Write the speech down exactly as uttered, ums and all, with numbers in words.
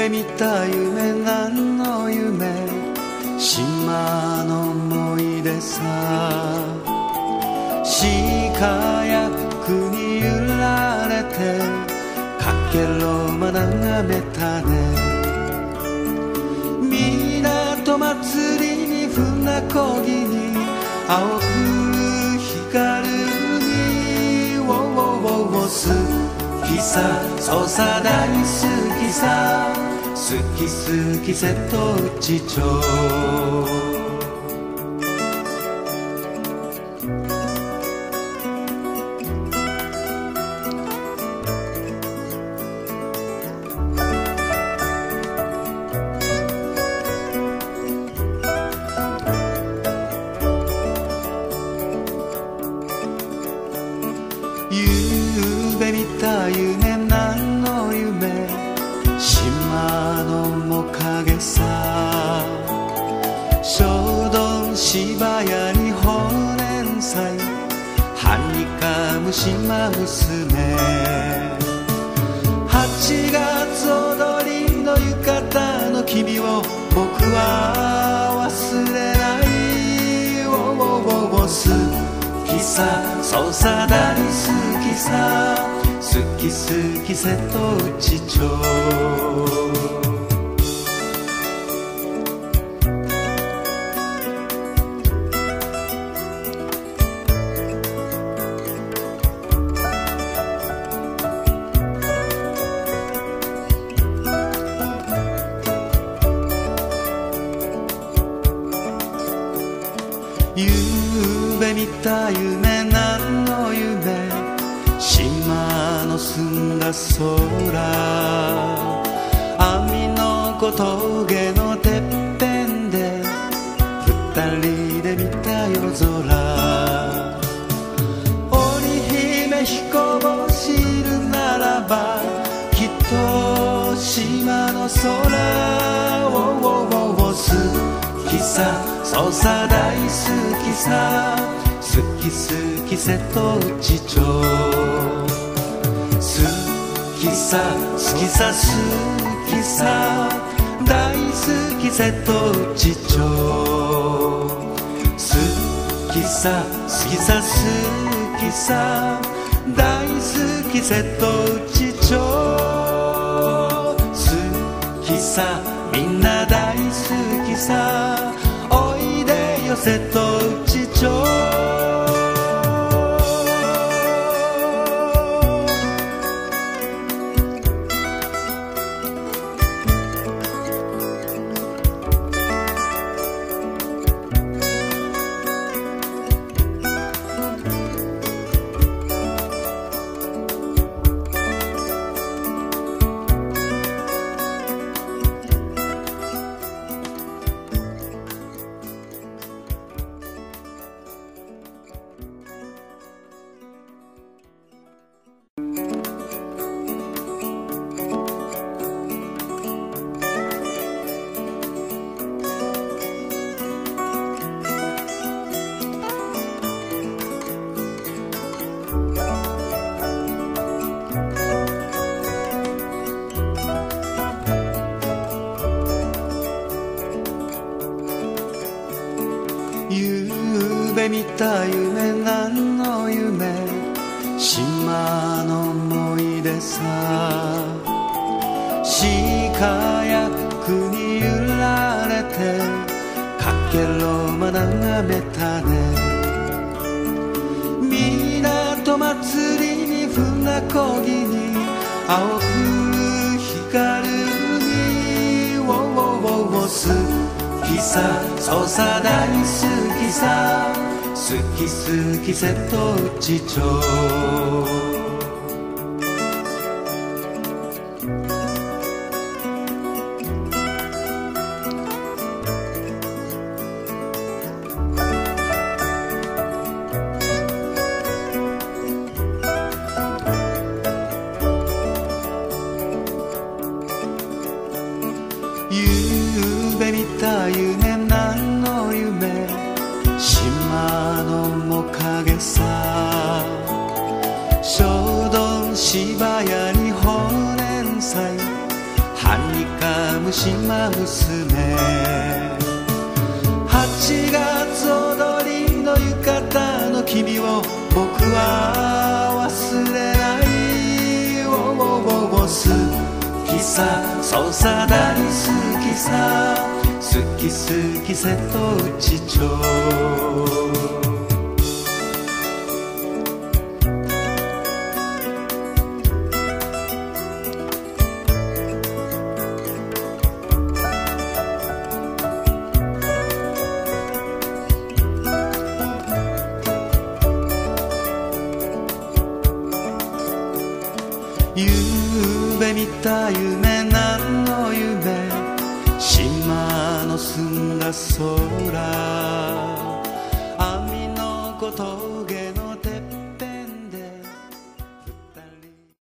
夢見た夢何の夢、島の思い出さ。鹿や服に揺られてかけろま眺めたね。港祭りに船漕ぎに青く光る海、ウォウウォウウォウウォ好きさ、そうさ大好きさ、好き好き瀬戸内町。夢見た夢何の夢、島の面影さ。小丼芝屋に法年祭、はにかむ島娘。はちがつ踊りの浴衣の君を僕は忘れない。ウォウウォウウォウ好きさ、そうさ大好きさ、好き好き瀬戸内町。夢見た夢何の夢、島の澄んだ空。網の子峠のてっぺんで二人で見た夜空。織姫彦星いるならばきっと島の空。ウォウウォウウォウ好きさ、そうさ大好きさ、好き好き瀬戸内町。好きさ好きさ好きさ大好き瀬戸内町。好きさ好きさ好きさ大好き瀬戸内町。好きさみんな大好きさ、おいでよ瀬戸内町。夢見た夢何の夢、島の思い出さ。鹿や服に揺られてかけろま眺めたね。港祭りに船漕ぎに青く光る海、ウォウウォウウォウ好きさ、そうさ大好きさ、好き好き瀬戸内町。夢見た夢何の夢、島の面影さ。 島娘はちがつ踊りの浴衣の君を僕は忘れないおおおお好きさそうさ大好きさ好き好き瀬戸内町ゆうべ見た夢何の夢島の澄んだ空網のこと